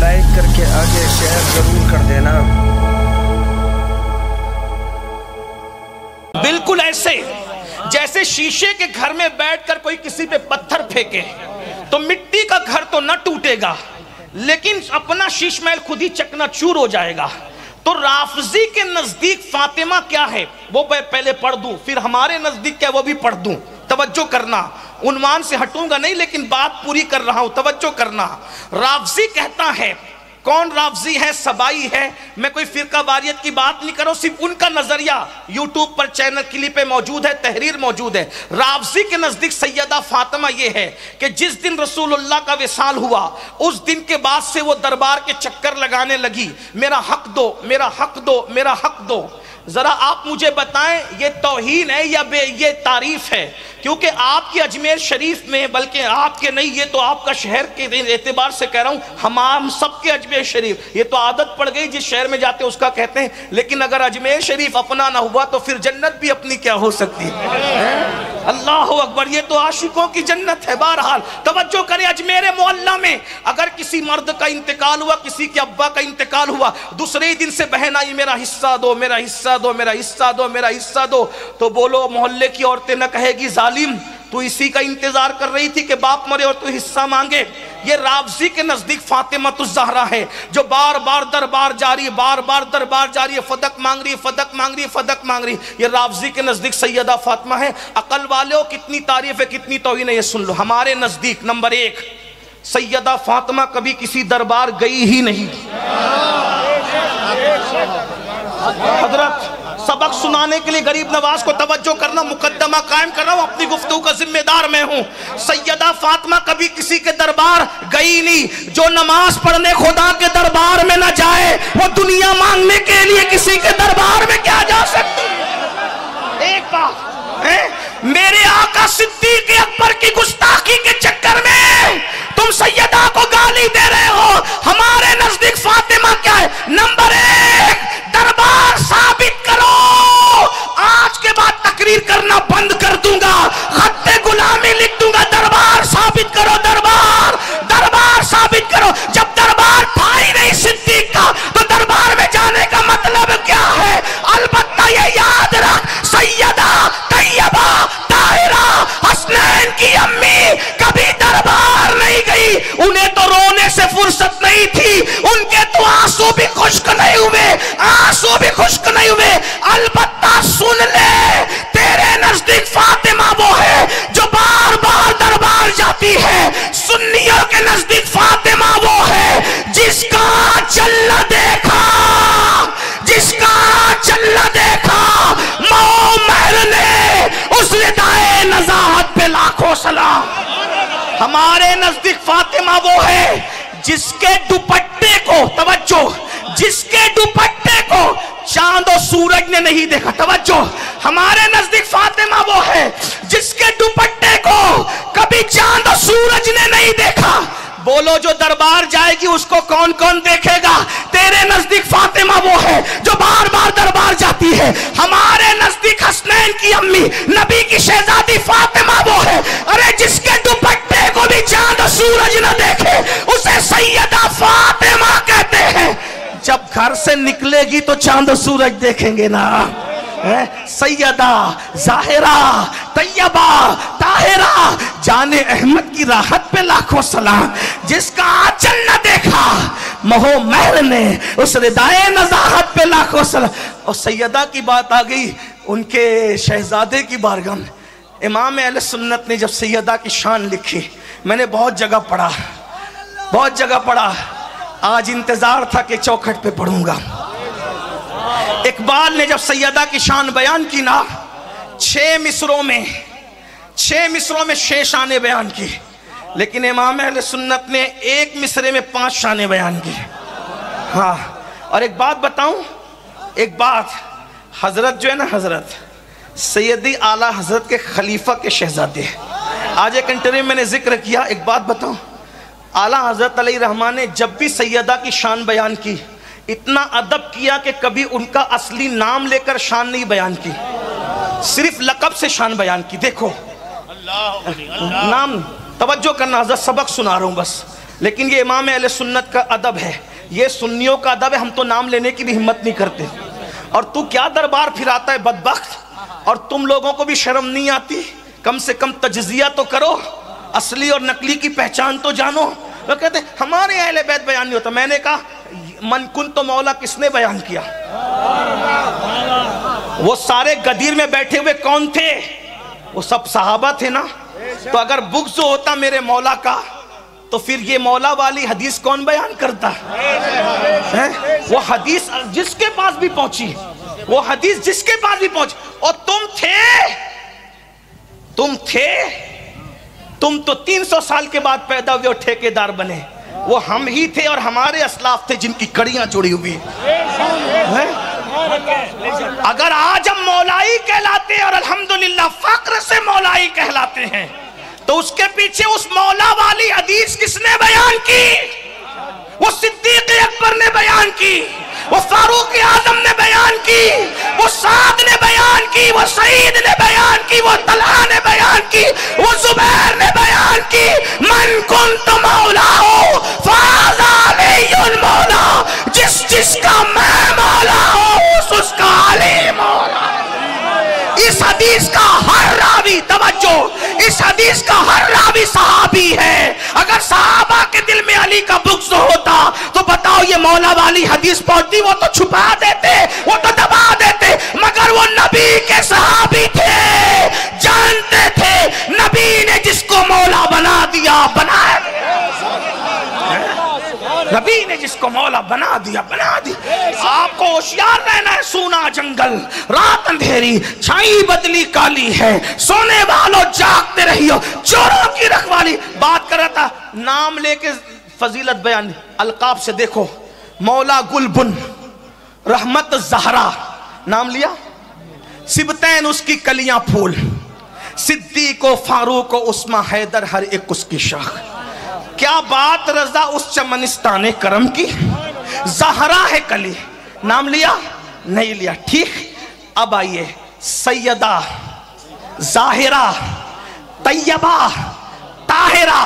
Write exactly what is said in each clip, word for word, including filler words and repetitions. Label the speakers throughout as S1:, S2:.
S1: Like کر کے آگے شیئر ضرور کر دینا۔
S2: بالکل ایسے جیسے شیشے کے گھر میں بیٹھ کر کوئی کسی پہ پتھر پھینکے تو مٹی کا گھر تو نہ ٹوٹے گا لیکن اپنا شیش محل خود ہی چکنا چور ہو جائے گا۔ تو رافضی کے نزدیک فاطمہ کیا ہے وہ پہلے پڑھ دوں، پھر ہمارے نزدیک کیا وہ بھی پڑھ دوں۔ توجہ کرنا، عنوان سے ہٹوں گا نہیں لیکن بات پوری کر رہا ہوں، توجہ کرنا۔ رافضی کہتا ہے، کون رافضی ہے؟ سبائی ہے۔ میں کوئی فرقہ واریت کی بات نہیں کروں، صرف ان کا نظریہ یوٹیوب پر چینل کلپ پہ موجود ہے، تحریر موجود ہے۔ رافضی کے نزدیک سیدہ فاطمہ یہ ہے کہ جس دن رسول اللہ کا وصال ہوا اس دن کے بعد سے وہ دربار کے چکر لگانے لگی، میرا حق دو، میرا حق دو، میرا حق دو۔ ذرا آپ مجھے بتائیں یہ توہین ہے یا بے یہ تعریف ہے؟ کیونکہ آپ کی اجمیر شریف میں، بلکہ آپ کے نہیں، یہ تو آپ کا شہر کے اعتبار سے کہہ رہا ہوں، ہم سب کے اجمیر شریف، یہ تو عادت پڑ گئی جس شہر میں جاتے اس کا کہتے ہیں، لیکن اگر اجمیر شریف اپنا نہ ہوا تو پھر جنت بھی اپنی کیا ہو سکتی ہے؟ اللہ اکبر، یہ تو عاشقوں کی جنت ہے۔ بہرحال توجہ کریں، اجمیر معلیٰ میں اگر کسی مرد کا انتقال ہوا، کسی کے ابا کا انتقال ہوا، دوسرے دن سے بہن آئی میرا حصہ دو، میرا حصہ دو، میرا حصہ دو، میرا حصہ دو، تو بولو محلے کی عورتیں نہ کہے گی ظالم تو اسی کا انتظار کر رہی تھی کہ باپ مرے اور تو حصہ مانگے۔ یہ رافضی کے نزدیک فاطمہ الزہرا ہے جو بار بار دربار جاری، بار بار دربار جاری، فدق مانگ رہی، فدق مانگ رہی، فدق مانگ رہی۔ یہ رافضی کے نزدیک سیدہ فاطمہ ہے۔ عقل والوں کتنی تعریف ہے، کتنی توہین ہے، یہ سن لو۔ ہمارے نزدیک نمبر ایک، سیدہ فاطمہ کبھی کسی دربار گئی ہی نہیں۔ حضرت سبق سنانے کے لیے غریب نواز کو توجہ کرنا، مقدمہ قائم کر رہا ہوں، اپنی گفتگو کا ذمہ دار میں ہوں۔ سیدہ فاطمہ کبھی کسی کے دربار گئی نہیں۔ جو نماز پڑھنے خدا کے دربار میں نہ جائے وہ دنیا مانگنے کے لیے کسی کے دربار میں کیا جا سکتی؟ ایک بات، میرے آقا صدیق اکبر کی گستاخی کے چکر میں تم سیدہ کو گالی دے رہے ہو۔ ہمارے نزدیک فاطمہ کیا ہے؟ نمبر ایک، دربار ثابت کرو۔ آج کے بعد تقریر کرنا بند کر دوں گا، خط غلامی لکھ دوں گا۔ دربار ثابت کرو، دربار دربار ثابت کرو۔ جب دربار تھا ہی نہیں صدیق کا تو دربار میں جانے کا مطلب کیا ہے؟ البتہ یہ یاد رکھ، سیدہ طیبہ طاہرہ حسنین کی امی کبھی دربار نہیں گئی۔ انہیں تو رونے سے فرصت نہیں تھی، ان کے تو آنسو بھی خشک نہیں ہوئے، آنسو بھی خشک نہیں ہوئے۔ البتہ سن لے، تیرے نزدیک فاطمہ وہ ہے جو بار بار دربار جاتی ہے، سنیوں کے نزدیک فاطمہ وہ ہے جس کا چل دیکھا، جس کا چل دیکھا ماں مہر نے اس ردائے نزاہت پہ لاکھوں سلام۔ ہمارے نزدیک فاطمہ وہ ہے جس کے دوپٹے کو، توجہ، جس کے دوپٹے کو چاند و سورج نے نہیں دیکھا۔ توجہ، ہمارے نزدیک فاطمہ وہ ہے جس کے دوپٹے کو کبھی چاند و سورج نے نہیں دیکھا۔ بولو جو دربار جائے گی اس کو کون کون دیکھے گا؟ تیرے نزدیک فاطمہ وہ ہے جو بار بار دربار جاتی ہے۔ ہمارے نزدیک حسنین کی امی، نبی کی شہزادی فاطمہ وہ ہے، ارے جس کے دوپٹے کو بھی چاند و سورج نہ دیکھے اسے سیدہ فاطمہ کہتے ہیں۔ جب گھر سے نکلے گی تو چاند و سورج دیکھیں گے نا۔ سیدہ ظاہرہ طیبہ طاہرہ جان احمد کی راحت پہ لاکھوں سلام، جس کا آنچل نہ دیکھا مہو مہر نے اس ردائے نزاہت پہ لاکھوں سلام۔ اور سیدہ کی بات آ گئی ان کے شہزادے کی بارگاہ میں۔ امام اہل سنت نے جب سیدہ کی شان لکھی، میں نے بہت جگہ پڑھا، بہت جگہ پڑھا، آج انتظار تھا کہ چوکھٹ پہ پڑھوں گا۔ اقبال نے جب سیدہ کی شان بیان کی نا، چھ مصروں میں چھ مصروں میں چھ شانیں بیان کی، لیکن امام اہل سنت نے ایک مصرے میں پانچ شانیں بیان کی۔ ہاں، اور ایک بات بتاؤں، ایک بات، حضرت جو ہے نا، حضرت سیدی اعلیٰ حضرت کے خلیفہ کے شہزادے، آج ایک انٹرویو میں نے ذکر کیا، ایک بات بتاؤں، اعلیٰ حضرت علیہ الرحمٰن نے جب بھی سیدہ کی شان بیان کی اتنا ادب کیا کہ کبھی ان کا اصلی نام لے کر شان نہیں بیان کی، صرف لقب سے شان بیان کی۔ دیکھو نام، توجہ کرنا، حضرت سبق سنا رہا ہوں بس، لیکن یہ امام اہل سنت کا ادب ہے، یہ سنیوں کا ادب ہے، ہم تو نام لینے کی بھی ہمت نہیں کرتے۔ اور تو کیا دربار پھراتا ہے بدبخت، اور تم لوگوں کو بھی شرم نہیں آتی؟ کم سے کم تجزیہ تو کرو، اصلی اور نقلی کی پہچان تو جانو۔ وہ کہتے ہیں ہمارے اہل بیت بیان نہیں ہوتا۔ میں نے کہا من کن تو مولا کس نے بیان کیا؟ وہ سارے غدیر میں بیٹھے ہوئے کون تھے؟ وہ سب صحابہ تھے نا۔ تو اگر بغض ہوتا میرے مولا کا تو پھر یہ مولا والی حدیث کون بیان کرتا؟ وہ حدیث جس کے پاس بھی پہنچی، وہ حدیث جس کے پاس بھی پہنچی، اور تم تھے تم تھے تم تو تین سو سال کے بعد پیدا ہوئے اور ٹھیکیدار بنے۔ وہ ہم ہی تھے اور ہمارے اسلاف تھے جن کی کڑیاں جڑی ہوئی ہیں۔ اگر آج ہم مولائی کہلاتے ہیں اور الحمدللہ فخر سے مولائی کہلاتے ہیں، تو اس کے پیچھے اس مولا والی حدیث کس نے بیان کی؟ وہ صدیق اکبر نے بیان کی، وہ فاروق اعظم نے بیان کی، وہ سعد نے بیان کی، وہ سعید نے بیان کی، وہ طلحہ نے بیان کی، وہ زبیر نے بیان کی۔ من کنت مولا ہو فہذا علی المولا، جس جس کا میں مولا ہوں اس اس کا علی مولا۔ اس حدیث کا ہر راوی، توجہ، اس حدیث کا ہر راوی صحابی ہے۔ اگر صحابہ کے دل میں علی کا بغض ہوتا تو بتاؤ یہ مولا والی حدیث پہنچتی؟ وہ تو چھپا دیتے، وہ تو دبا دیتے، مگر وہ نبی کے صحابی تھے، جانتے تھے نبی نے جس کو مولا بنا دیا بنا دیا، نبی نے جس کو مولا بنا دیا بنا دیا۔ آپ کو ہوشیار رہنا ہے، سونا جنگل، رات اندھیری، چھائی بدلی کالی ہے، سونے والوں جاگتے رہیو، چوروں کی رکھوالی۔ بات کر رہا تھا نام لے کے فضیلت بیان، القاب سے دیکھو، مولا گلبن، رحمت زہرا، نام لیا، سبتین اس کی کلیاں پھول، صدیق و فاروق و عثمہ حیدر ہر ایک اس کی شاخ۔ کیا بات رضا اس چمنستان کرم کی، زہرا ہے کلی، نام لیا نہیں لیا، ٹھیک۔ اب آئیے سیدہ ظاہرہ طیبہ طاہرہ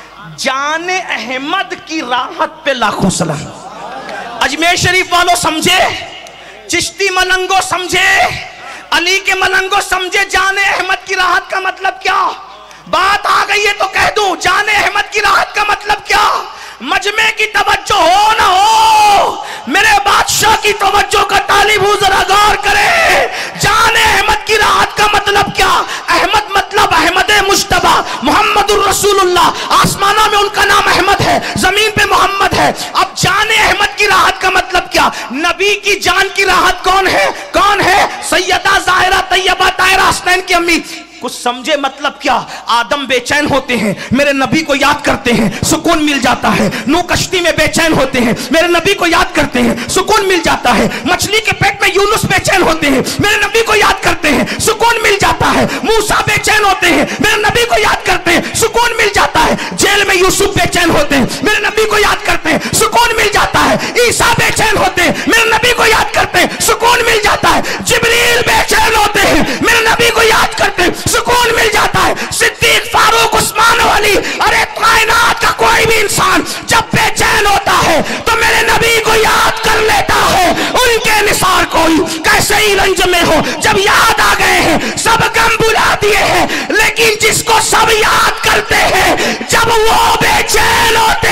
S2: جان احمد کی راحت پہ لاکھوں سلام۔ اجمیر شریف والوں سمجھے، چشتی ملنگو سمجھے، علی کے ملنگو سمجھے جان احمد کی راحت کا مطلب کیا؟ بات آ گئی ہے تو کہہ دوں، جان احمد کی راحت کا مطلب کیا؟ مجمع کی توجہ ہو نہ ہو، میرے بادشاہ کی توجہ کا طالب ہوں، ذرا غور کرے۔ جان احمد کی راحت کا مطلب کیا؟ احمد مطلب احمد مجتبی محمد الرسول اللہ، آسمانوں میں ان کا نام احمد ہے، زمین پہ محمد ہے۔ اب جان احمد کی راحت کا مطلب کیا؟ نبی کی جان کی راحت کون ہے؟ کون ہے؟ سیدہ ظاہرہ طیبہ طاہرہ حسنین کی امی۔ کچھ سمجھے مطلب کیا؟ آدم بے چین ہوتے ہیں، میرے نبی کو یاد کرتے ہیں، سکون مل جاتا ہے۔ نو کشتی میں بے چین ہوتے ہیں، میرے نبی کو یاد کرتے ہیں، سکون مل جاتا ہے۔ مچھلی کے پیٹ میں یونس بے چین ہوتے ہیں، میرے نبی کو یاد کرتے ہیں، سکون مل جاتا ہے۔ موسیٰ بے چین ہوتے ہیں، میرے نبی کو یاد کرتے ہیں، سکون مل جاتا ہے۔ جیل میں یوسف بے چین ہوتے ہیں، میرے نبی کو یاد کرتے ہیں، سکون مل جاتا ہے۔ عیسیٰ بے چین ہوتے ہیں، میرے نبی کو یاد کرتے ہیں، سکون مل جاتا ہے۔ جبریل بے چین ہوتے ہیں، میرے نبی کو یاد کرتے ہیں، سکون مل جاتا ہے۔ صدیق، فاروق، عثمان والی، ارے کائنات کا کوئی بھی انسان جب بے چین ہوتا ہے تو میرے نبی کو یاد کر لیتا ہے۔ ان کے نثار کوئی کیسے ہی رنج میں ہو، جب یاد آ گئے ہیں سب غم بلا دیے ہیں، لیکن جس کو سب یاد کرتے ہیں جب وہ بے چین ہوتے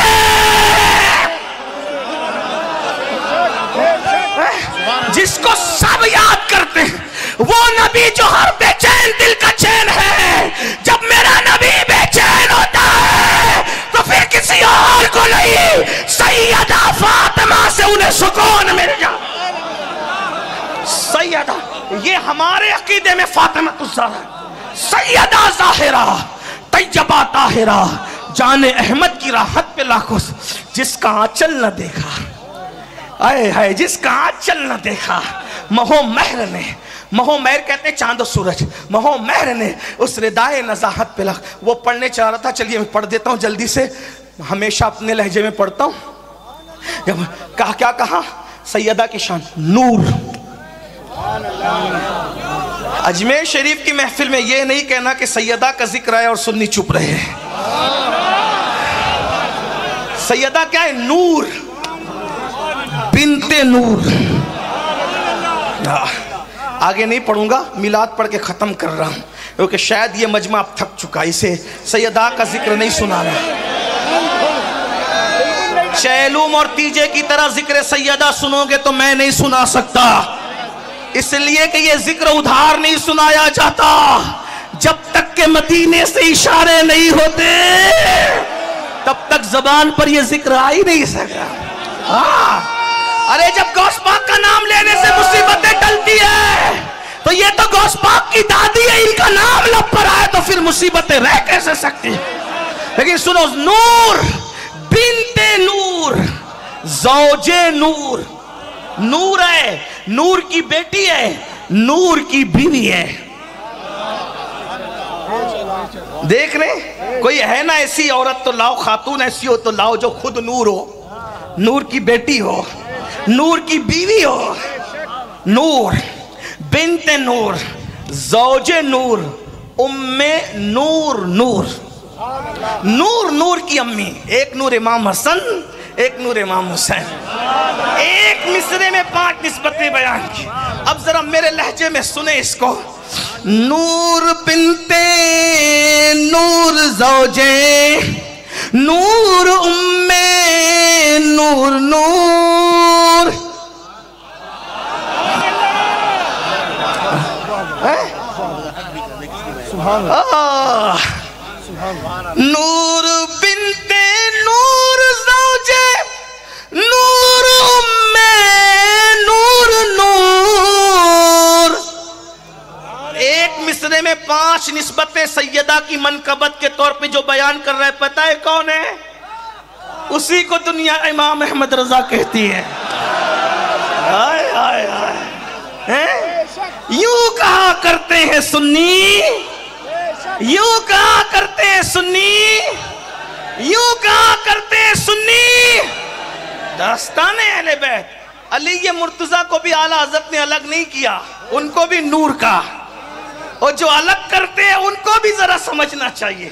S2: ہیں، جس کو سب یاد کرتے ہیں وہ نبی جو ہر بے چین دل کا چین ہے۔ جب میرا نبی بے چین ہوتا ہے تو پھر کسی اور کو نہیں، سیدہ فاطمہ سے انہیں سکون مل جاتا۔ سیدہ، یہ ہمارے عقیدے میں فاطمہ الزہرا، سیدہ ظاہرہ طیبہ طاہرہ جان احمد کی راحت پہ لاکھوں، جس کا آنچل نہ دیکھا، آئے ہائے جس کا آنچل نہ دیکھا، مہو مہر نے، مہو مہر کہتے ہیں چاند و سورج، مہو مہر نے اس ردائے نزاہت پہ لکھ۔ وہ پڑھنے چاہ رہا تھا، چلیے میں پڑھ دیتا ہوں جلدی سے، ہمیشہ اپنے لہجے میں پڑھتا ہوں۔ کہا کیا کہا؟ سیدہ کی شان نور۔ اجمیر شریف کی محفل میں یہ نہیں کہنا کہ سیدہ کا ذکر ہے اور سنی چپ رہے ہیں۔ سیدہ کیا ہے؟ نور بنت نور. آگے نہیں پڑھوں گا, میلاد پڑھ کے ختم کر رہا ہوں کیونکہ شاید یہ مجمع اب تھک چکا, اسے سیدہ کا ذکر نہیں سنانا. چیلوم اور تیجے کی طرح ذکر سیدہ سنو گے تو میں نہیں سنا سکتا, اس لیے کہ یہ ذکر ادھار نہیں سنایا جاتا. جب تک کہ مدینے سے اشارے نہیں ہوتے تب تک زبان پر یہ ذکر آ ہی نہیں سکتا. ہاں, ارے جب غوث پاک کا نام لینے سے مصیبتیں ٹلتی ہے تو یہ تو غوث پاک کی دادی ہے, ان کا نام لب پر آئے تو پھر مصیبتیں رہ کیسے سکتی. لیکن سنو, نور بنت نور زوج نور. نور ہے, نور کی بیٹی ہے, نور کی بیوی ہے. دیکھ رہے کوئی ہے نا ایسی عورت تو لاؤ, خاتون ایسی ہو تو لاؤ جو خود نور ہو, نور کی بیٹی ہو, نور کی بیوی ہو. نور بنت نور زوج نور ام نور. نور نور نور کی امی, ایک نور امام حسن ایک نور امام حسین, ایک مصرے میں پانچ نسبتیں بیان کی. اب ذرا میرے لہجے میں سنیں اس کو. نور بنت نور زوجے نور ام نور. نور نور بنت نور زوجے نور ام نور. نور ایک مصرے میں پانچ نسبتیں سیدہ کی منقبت کے طور پہ جو بیان کر رہا ہے, پتہ ہے کون ہے؟ اسی کو دنیا امام احمد رضا کہتی ہے. آئے آئے آئے, یوں کہا کرتے ہیں سنی, یوں کہا کرتے ہیں سنی, یوں کہا کرتے ہیں سنی. داستان اہل بیت. علی مرتضیٰ کو بھی اعلیٰ حضرت نے الگ نہیں کیا, ان کو بھی نور کا, اور جو الگ کرتے ہیں ان کو بھی ذرا سمجھنا چاہیے.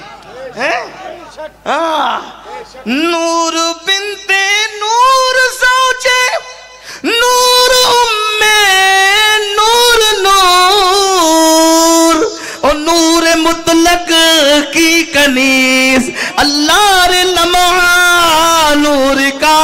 S2: نور بنت نور زوجے نور ام نور. نور اور نور مطلق کی کنیز اللہ لمحہ نور کا,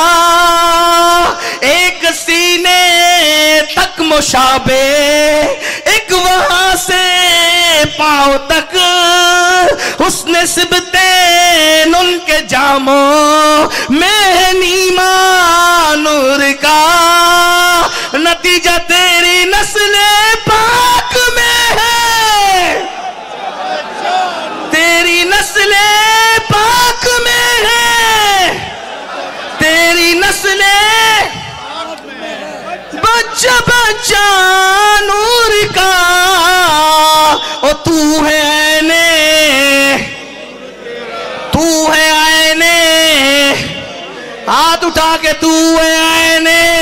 S2: ایک سینے تک مشابہ, ایک وہاں سے پاؤں تک حسن سبتین ان کے جاموں میں نیما نور کا. نتیجہ تیری نسل پاک میں ہے, تیری نسل پاک میں ہے, تیری نسل بچہ بچہ نور کا. اور تو ہے آئینے, تو ہے آئینے, ہاتھ اٹھا کے تو ہے آئینے